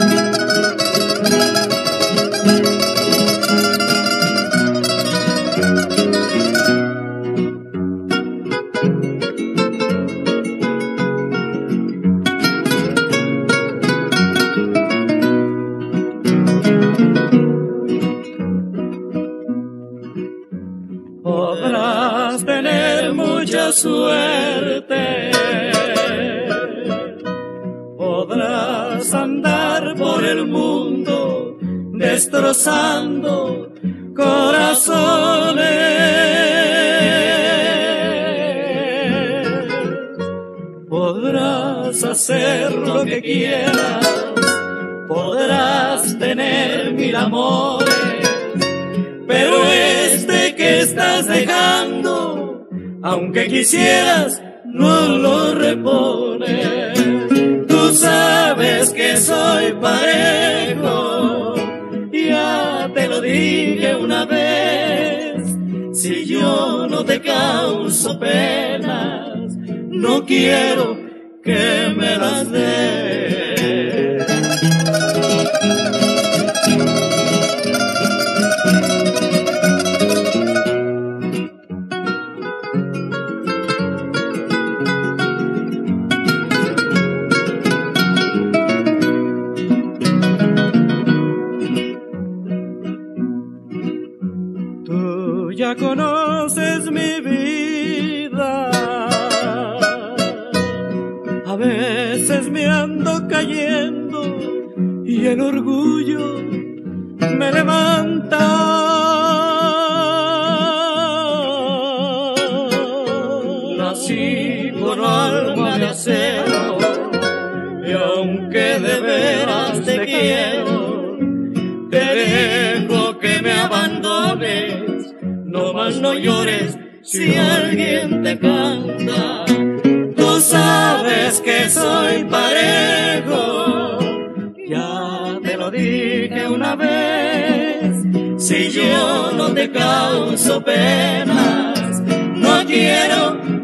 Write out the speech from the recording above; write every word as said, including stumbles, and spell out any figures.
Podrás tener mucha suerte, podrás andar por el mundo destrozando corazones, podrás hacer lo que quieras, podrás tener mil amores, pero este que estás dejando, aunque quisieras, no lo repones. Tú sabes que soy parejo, ya te lo dije una vez. Si yo no te causo penas, no quiero que me las des. Tú ya conoces mi vida, a veces me ando cayendo y el orgullo me levanta. Nací con alma de acero y aunque de veras te quiero, te dejo que me abandones, no más no llores si alguien te canta. Tú sabes que soy parejo, ya te lo dije una vez. Si yo no te causo penas, no quiero